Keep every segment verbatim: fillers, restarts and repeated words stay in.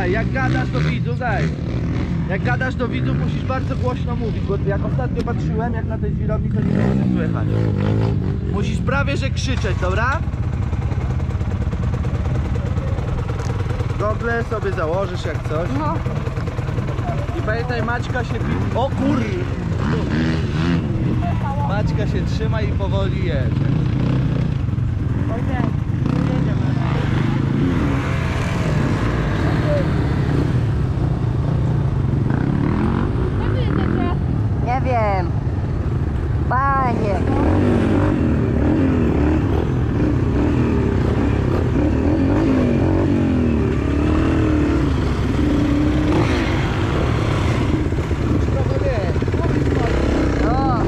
Słuchaj, jak gadasz do widzów, daj. Jak gadasz do widzów, musisz bardzo głośno mówić, bo jak ostatnio patrzyłem, jak na tej zwirowni, to nie było się słychać. Musisz prawie że krzyczeć, dobra? Gogle sobie założysz jak coś. No. I pamiętaj, Maćka się pi... O kur... Maćka się trzyma i powoli jedzie. Okej, jedziemy. Jak wy jedziecie? Nie wiem. Panie. No.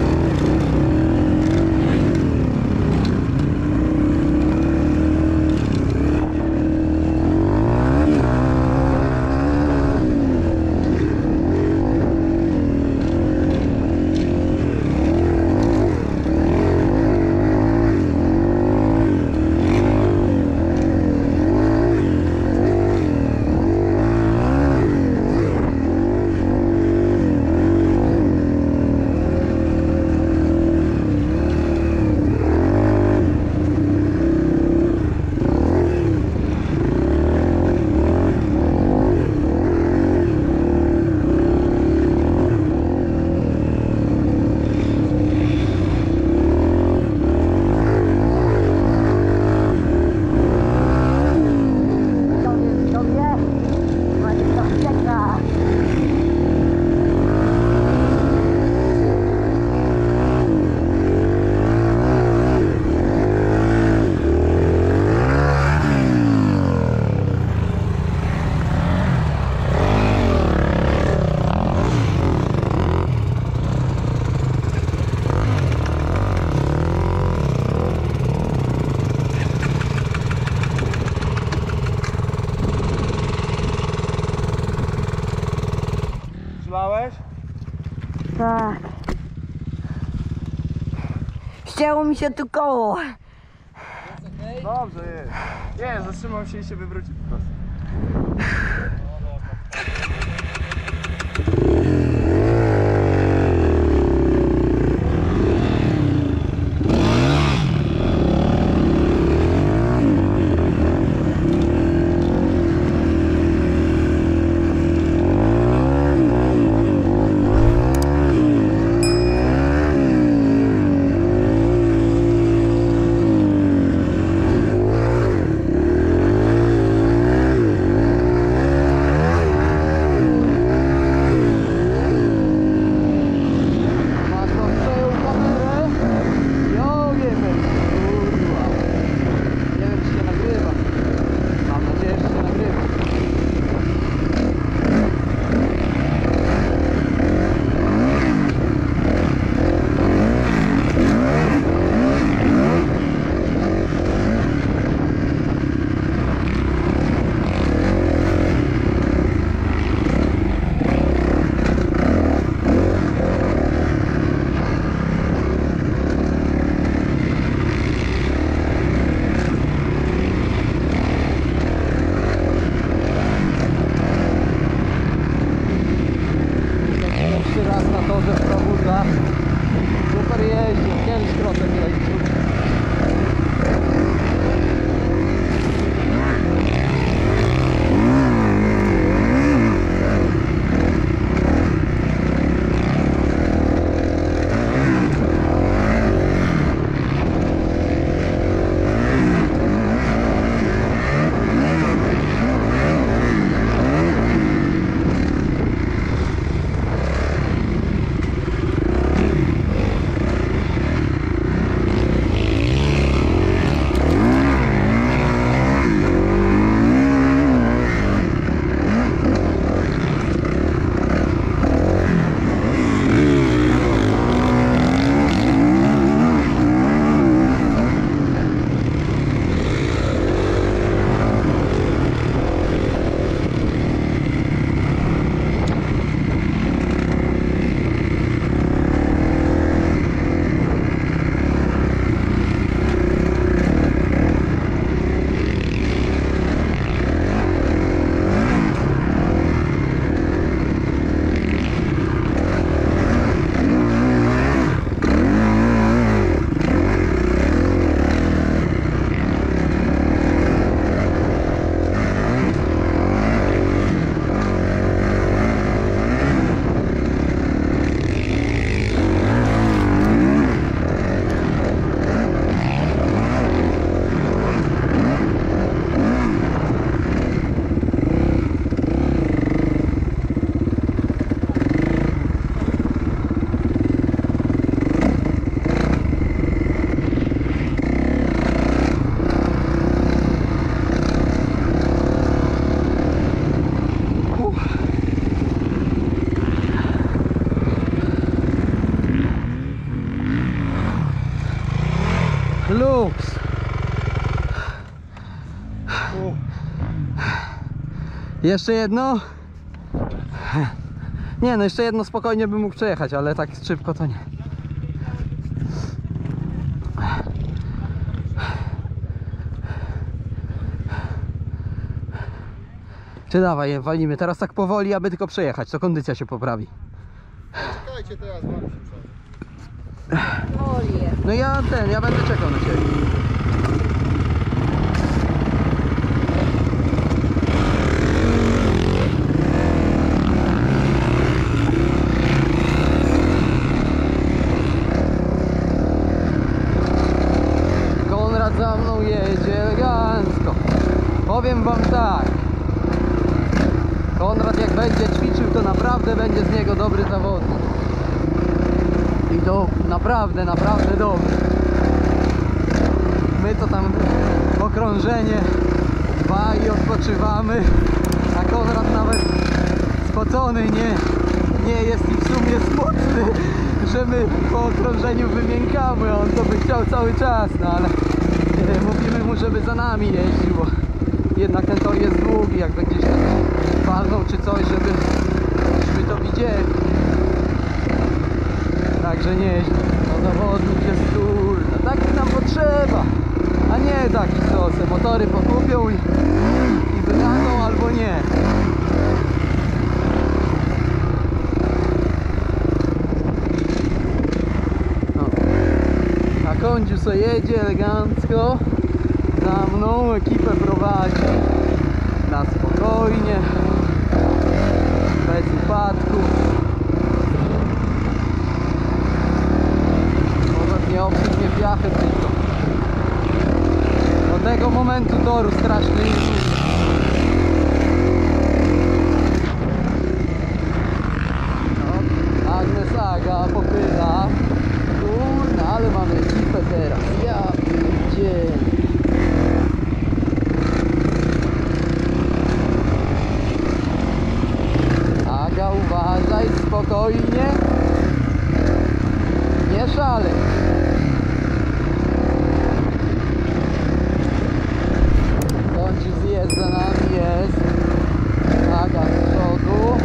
Myślałeś? Tak. Ścięło mi się tu koło. Dobrze jest. Nie, zatrzymał się i się wywrócił po prostu. Jeszcze jedno? Nie no, jeszcze jedno spokojnie bym mógł przejechać, ale tak szybko to nie. Czy dawaj, walimy teraz tak powoli, aby tylko przejechać, to kondycja się poprawi. Czekajcie, teraz wam się przejdzie. Woli jest. No ja ten, ja będę czekał na ciebie. Konrad za mną jedzie elegancko. Powiem wam tak. Konrad jak będzie ćwiczył, to naprawdę będzie z niego dobry zawodnik. I to naprawdę, naprawdę dobry. My to tam okrążenie dwa i odpoczywamy, a Konrad nawet spocony nie, nie jest i w sumie smutny, że my po okrążeniu wymiękamy. On to by chciał cały czas, no ale e, mówimy mu, żeby za nami jeździł, bo jednak ten tor jest długi, jakby gdzieś tam walnął czy coś, żeby, żeby to widzieli. Także nieźle, no zawodnik jest kurde, takich nam potrzeba, a nie takich co se motory pokupią i, i wyjadą albo nie. No. A Kądziu sobie jedzie elegancko, za mną ekipę prowadzi na spokojnie, bez upadków. Nie obsygnie piachę tylko. Do tego momentu toru straszny. No, Agnes Aga popycha. Kurna, ale mamy ekipę teraz. Ja pierdzielę. Aga, uważaj, spokojnie. Nie szalej. Kądziu zjeżdża za nami, jest. Aga z przodu.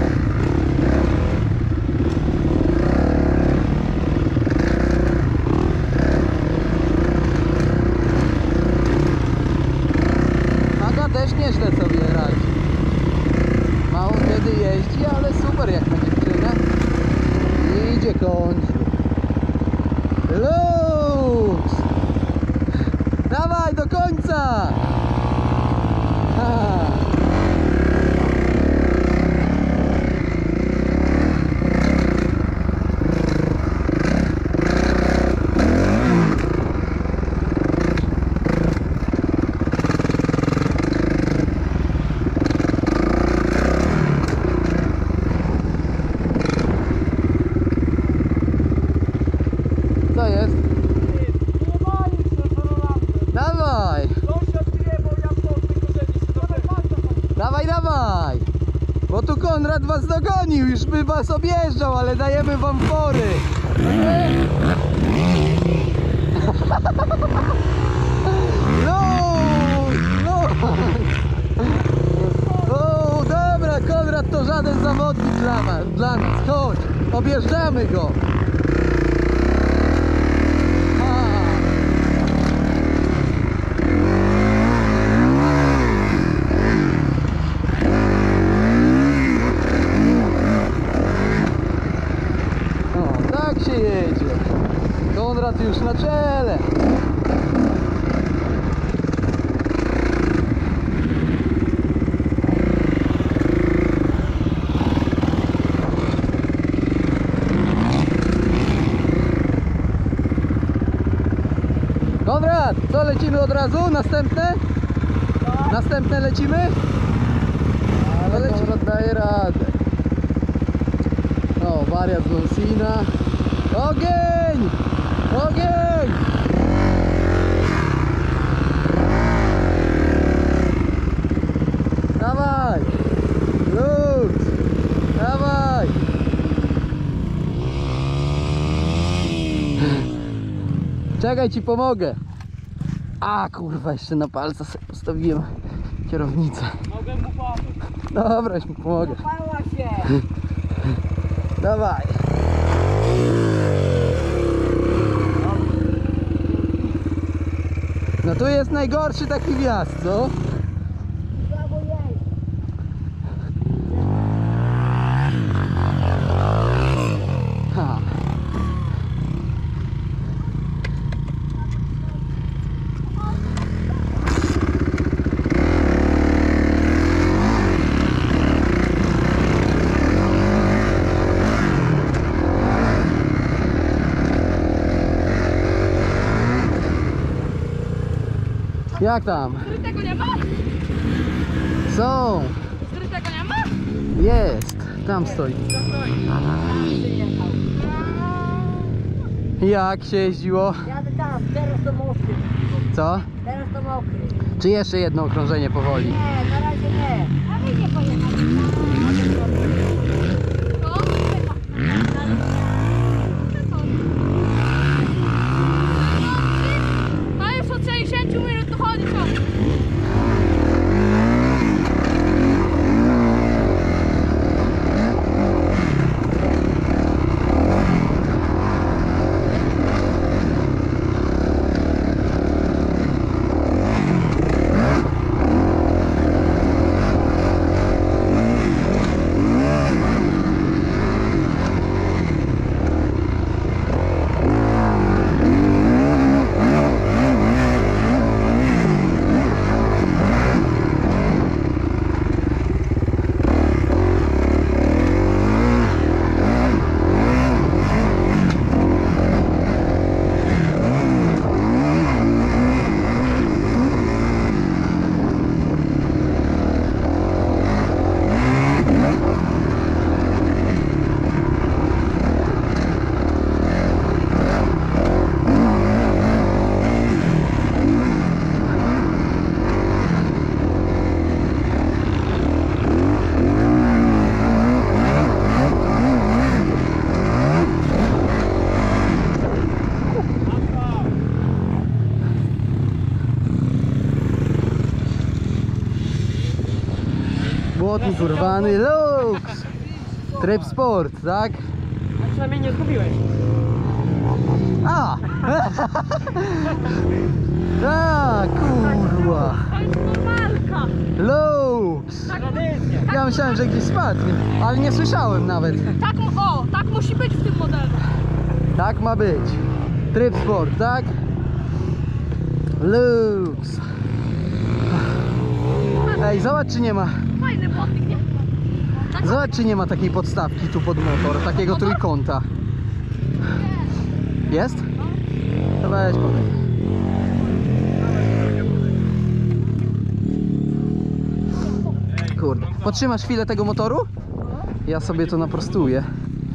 Aga też nieźle sobie radzi. Mało kiedy jeździ, ale super jak na dziewczynę. Idzie Kądziu. Luz! Dawaj do końca! Ha. Co jest? Dawaj! Dawaj, dawaj! Bo tu Konrad was dogonił, już by was objeżdżał, ale dajemy wam fory. No, no. O, dobra, Konrad to żaden zawodnik dla nas, dla nas. Chodź, objeżdżamy go. Tak się jedzie. Konrad już na czele. Konrad, co lecimy od razu? Następne? Następne lecimy? Ale Konrad daje radę. No, wariat z Monsina. Ogień! Ogień! Dawaj! Luz! Dawaj! Czekaj, ci pomogę. A kurwa, jeszcze na palca sobie postawiłem. kierownicę. Mogę mu pomóc. Dobra, już mu pomogę. Pała się. Dawaj. No tu jest najgorszy taki wjazd, co? Ha. Jak tam? Zrytego nie ma? Są! Zrytego nie ma? Jest! Tam stoi. Jak się jeździło? Jadę tam, teraz to mokry. Co? Teraz to mokry. Czy jeszcze jedno okrążenie powoli? Nie, na razie nie. A wy nie pojechać. To? A już od sześćdziesięciu minut tu chodzi co? Błotnik urwany, luks! Tryb sport, tak? A przynajmniej nie zgubiłeś. A! Tak, kurwa! To jest normalka. Luks! Tradycja. Ja myślałem, że gdzieś spadł, ale nie słyszałem nawet. Tak, o, tak musi być w tym modelu. Tak ma być. Tryb sport, tak? Luks! Ej, zobacz czy nie ma. Fajny błotnik, nie? Zobacz czy nie ma takiej podstawki tu pod motor, takiego trójkąta. Jest? To weź podaj. Kurde. Potrzymasz chwilę tego motoru? Ja sobie to naprostuję.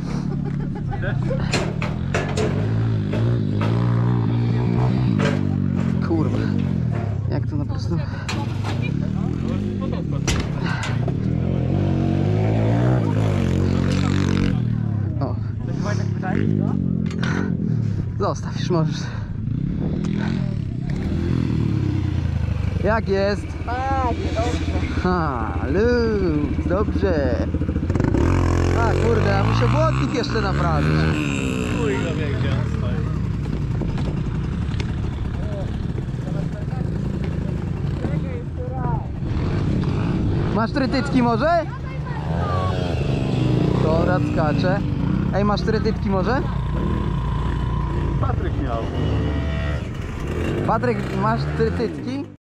Kurwa. Jak to naprostuję? O. Zostaw, już możesz. Jak jest? Fajnie, dobrze. Ha, luz, dobrze. A kurde, a muszę błotnik jeszcze naprawić. Chuj go wie gdzie on stoi. Masz trytytki może? Konrad skacze. Ej, masz trytytki może? Patryk miał. Patryk, masz trytytki?